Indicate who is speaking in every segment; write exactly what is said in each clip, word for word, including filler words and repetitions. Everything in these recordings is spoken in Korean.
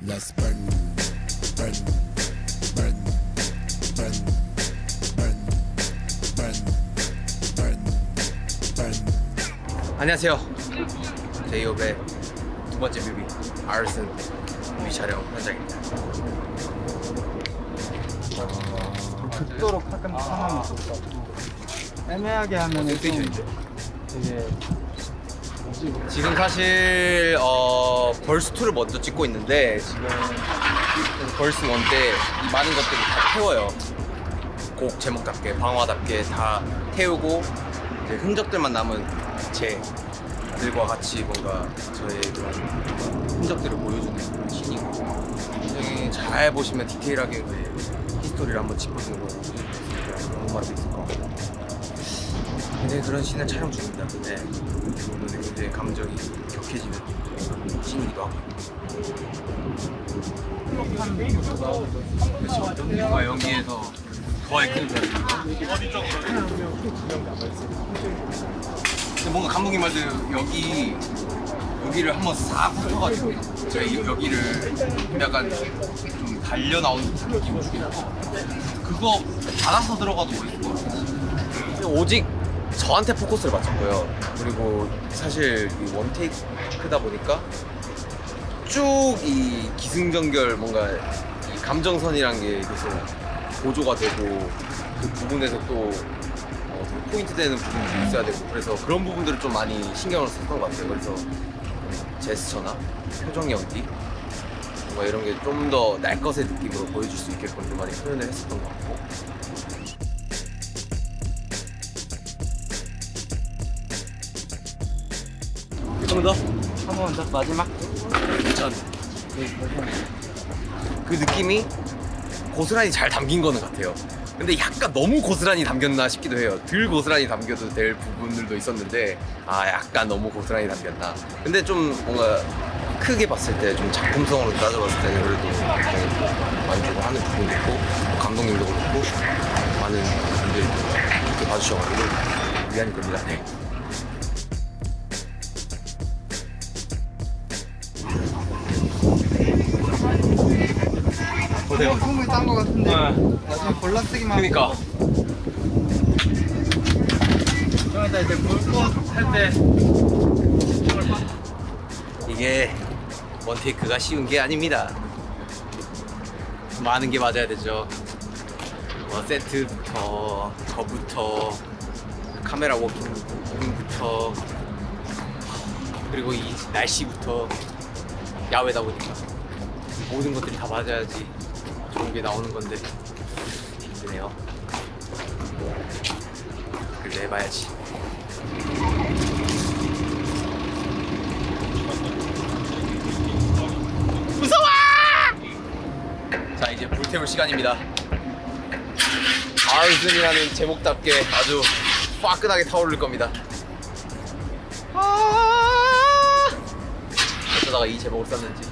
Speaker 1: Let's burn, burn, burn, burn, burn, burn, burn, burn.
Speaker 2: 안녕하세요. 제이홉의 두 번째 뮤비 아르슨 뮤비 촬영 현장입니다.
Speaker 3: 극도로 가끔 상황이 있었어. 애매하게 하면은 좀 되게
Speaker 2: 지금 사실 어, 벌스투를 먼저 찍고 있는데 지금 벌스 원 때 이 많은 것들이 다 태워요. 곡 제목답게 방화답게 다 태우고 이제 흔적들만 남은 제들과 같이 뭔가 저의 그런 흔적들을 보여주는 그런 신이고 굉장히 잘 보시면 디테일하게 그 히스토리를 한번 짚어주는 거 너무 말하고 있을 것 같고 굉장히 그런 씬을 촬영 중입니다. 네. 오늘 굉장히 감정이 격해지는 씬이기도 하고 그렇죠. 누가 연기에서 더 액션이 되는 근데 뭔가 감독님 말대로 여기 여기를 한번 싹 훑어가지고 저희 여기를 약간 좀 달려 나오는 느낌을 주고 그거 받아서 들어가도 멋있을 것 같아요. 오직 저한테 포커스를 맞췄고요. 그리고 사실 이 원테이크다 보니까 쭉 이 기승전결 뭔가 이 감정선이란 게 계속 보조가 되고 그 부분에서 또 어, 포인트 되는 부분이 있어야 되고 그래서 그런 부분들을 좀 많이 신경을 썼던 것 같아요. 그래서 제스처나 표정 연기 뭔가 이런 게 좀 더 날 것의 느낌으로 보여줄 수 있게끔 좀 많이 표현을 했었던 것 같고 한 번 더?
Speaker 3: 한 번 더 마지막
Speaker 2: 전. 그 느낌이 고스란히 잘 담긴 거는 같아요. 근데 약간 너무 고스란히 담겼나 싶기도 해요. 덜 고스란히 담겨도 될 부분들도 있었는데 아 약간 너무 고스란히 담겼나. 근데 좀 뭔가 크게 봤을 때 좀 작품성으로 따져봤을 때는 그래도 굉장히 만족을 하는 부분도 있고 감독님도 그렇고 많은 분들이 이렇게 봐주셔가지고 위안이 됩니다. 네. 보세요.
Speaker 3: 충분히 짠 거 같은데 나중에 골라쓰기만
Speaker 2: 그니까
Speaker 3: 좀 이따 이제 물꽃 할때
Speaker 2: 이게 원테이크가 쉬운 게 아닙니다. 많은 게 맞아야 되죠. 뭐 세트부터 저부터 카메라 워킹부터 그리고 이 날씨부터 야외다 보니까 모든 것들이 다 맞아야지 좋은 게 나오는 건데 힘드네요. 그래도 해봐야지. 무서워! 자 이제 불태울 시간입니다. 아르슨이라는 제목답게 아주 화끈하게 타오를 겁니다. 아 어쩌다가 이 제목을 썼는지.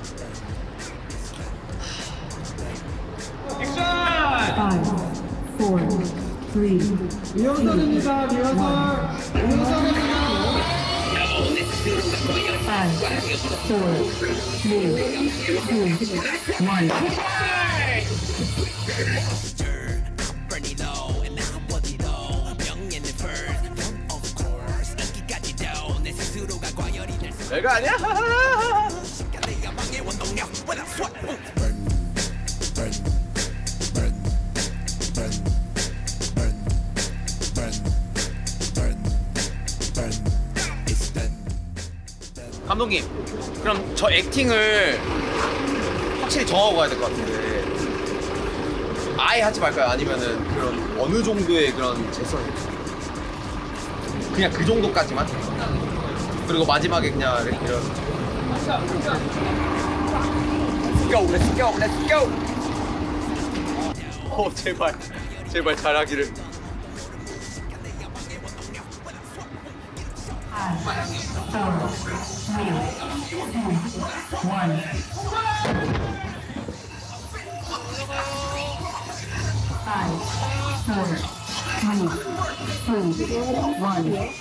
Speaker 4: Five, four, three,
Speaker 3: 리허설입니다. 리허설 리허설입니다.
Speaker 4: five, four, three, two, one.
Speaker 2: 별거 아니야? 감독님, 그럼 저 액팅을 확실히 정하고 가야 될 것 같은데 아예 하지 말까요? 아니면은 그런 어느 정도의 그런 재선이 그냥 그 정도까지만? 그리고 마지막에 그냥 이런 Let's go, let's go, let's go! 어 제발, 제발 잘하기를.
Speaker 4: Five, four, three, two, one. Five, four, three, two, one.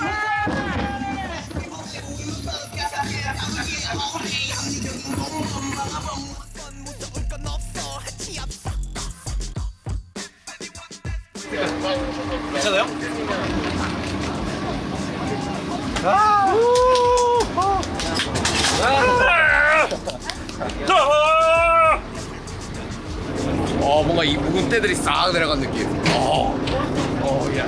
Speaker 2: 어 뭔가 이 묵은 때들이 싹 내려간 느낌. 어, 어 야.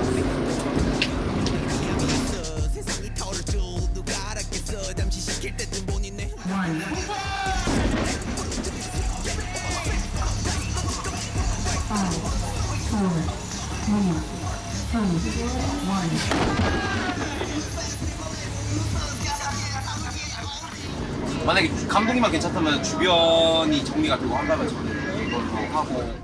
Speaker 4: One. Five, four, three, two, one.
Speaker 2: 만약에 감독님만 괜찮다면 주변이 정리가 되고 한다면 저는 이걸로 하고.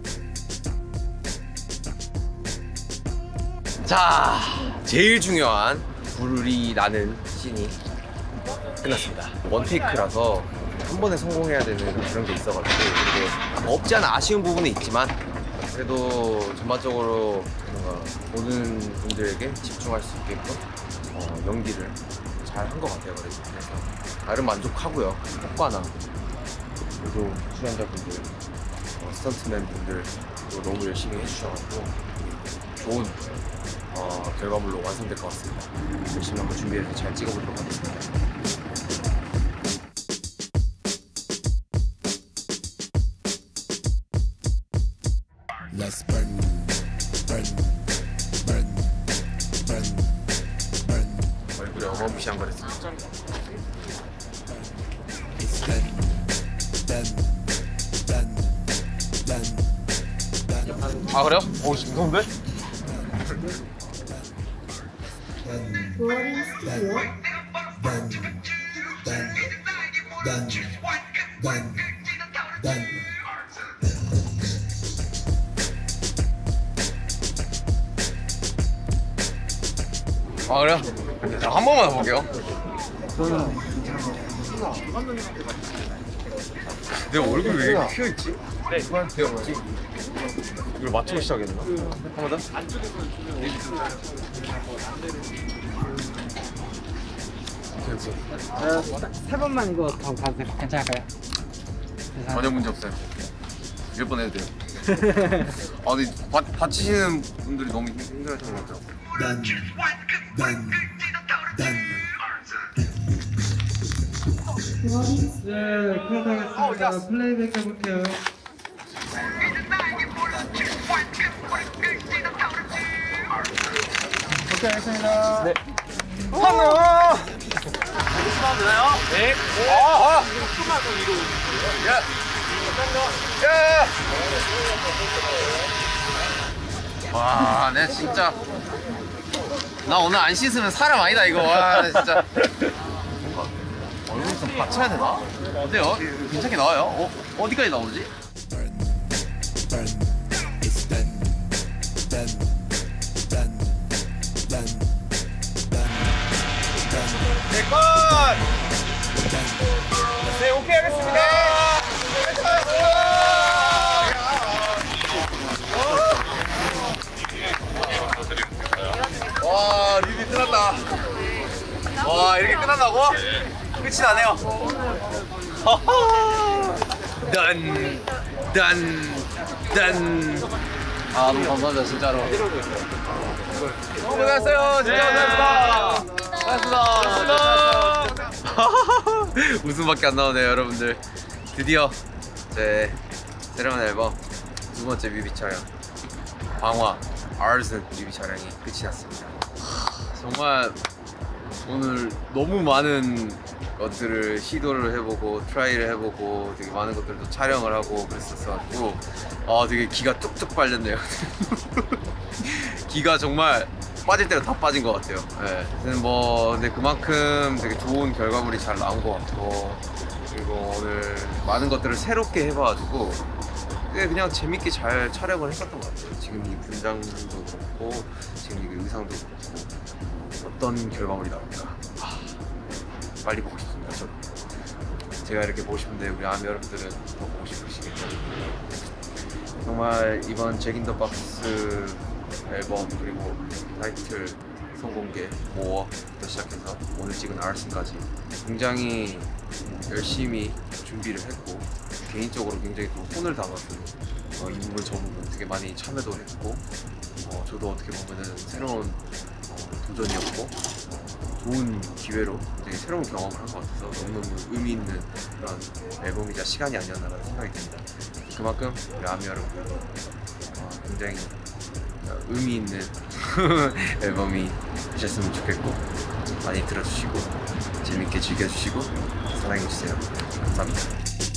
Speaker 2: 자, 제일 중요한 불이 나는 씬이 끝났습니다. 원테이크라서 한 번에 성공해야 되는 그런 게 있어가지고 이게 없지 않아 아쉬운 부분은 있지만 그래도 전반적으로 뭔가 모든 분들에게 집중할 수 있게끔 어, 연기를 잘 한 것 같아요. 그래서 나름 만족하고요. 효과나 그리고 출연자분들, 어, 스턴트맨 분들도 너무 열심히 해주셔가지고 좋은 어, 결과물로 완성될 것 같습니다. 열심히 한번 준비해서 잘 찍어보도록 하겠습니다.
Speaker 1: Let's burn, burn, burn, burn, burn.
Speaker 2: 얼굴에 어마무시한 걸 했습니다.
Speaker 1: It's done, done, done, done, done.
Speaker 2: 아 그래요? 오 무서운데?
Speaker 1: Done, done, done, done, done.
Speaker 2: 아 그래요? 자, 한 번만 해볼게요. 내 얼굴 왜 이렇게 휘어있지? 네, 내가 뭐지? 이걸 맞추고 시작했나? 한 번 더? 오케이 오케이.
Speaker 3: 세 번만 이거 더 가도 돼. 괜찮을까요?
Speaker 2: 전혀 문제 없어요. 몇 번 해도 돼요. 아 근데 다, 다치시는 분들이 너무 힘- 힘들어하시는 것 같아요.
Speaker 1: Done, done, done.
Speaker 3: 네, 컷하겠습니다. 플레이백 해볼게요. 오케이, 알겠습니다. 네.
Speaker 2: 하나! 조금만 되나요? 네. 아! 조금만 더 위로. 야! 야! 와, 내 진짜. 나 오늘 안 씻으면 사람 아니다, 이거. 와, 내 진짜. 뭔가 얼굴 좀 받쳐야 되나? 어때요? 괜찮게 나와요? 어, 어디까지 나오지?
Speaker 1: Burn, burn. It's done, done, done, done, done, done.
Speaker 2: 네, 컷! 네, 오케이 하겠습니다. 와, 립이 끝났다. 와, 이렇게 끝난다고? 끝이 나네요. 단, 단, 단. 아, 너무 감사합니다, 진짜로. 너무 고생했어요. 진짜 고생했습니다. 고생했습니다. 웃음밖에 안 나오네요, 여러분들. 드디어 제 새로운 앨범 두 번째 뮤비 촬영 방화 아르슨 뮤비 촬영이 끝이 났습니다. 정말 오늘 너무 많은 것들을 시도를 해보고 트라이를 해보고 되게 많은 것들도 촬영을 하고 그랬었어가지고 아 되게 기가 뚝뚝 빨렸네요. 기가 정말 빠질 대로 다 빠진 것 같아요. 네. 뭐 근데 그만큼 되게 좋은 결과물이 잘 나온 것 같고 그리고 오늘 많은 것들을 새롭게 해봐가지고 그냥 재밌게 잘 촬영을 했었던 것 같아요. 지금 이 분장도 그렇고 지금 이 의상도 그렇고 어떤 결과물이 나올까 아, 빨리 보고 싶습니다. 저도 제가 이렇게 보고 싶은데 우리 아미 여러분들은 더 보고 싶으시겠죠. 정말 이번 잭 인 더 박스 앨범 그리고 타이틀 선공개 모어부터 시작해서 오늘 찍은 아르슨까지 굉장히 열심히 준비를 했고 개인적으로 굉장히 또 혼을 담아서 어, 이 부분 저 부분 되게 많이 참여도 했고 어, 저도 어떻게 보면은 새로운 어,
Speaker 5: 도전이었고 좋은 기회로 되게 새로운 경험을 한 것 같아서 너무너무 의미 있는 그런 앨범이자 시간이 아니었나라는 생각이 듭니다. 그만큼 우리 아미 여러분들도 어, 굉장히 의미 있는 앨범이 되셨으면 좋겠고 많이 들어주시고 재밌게 즐겨주시고 사랑해주세요. 감사합니다.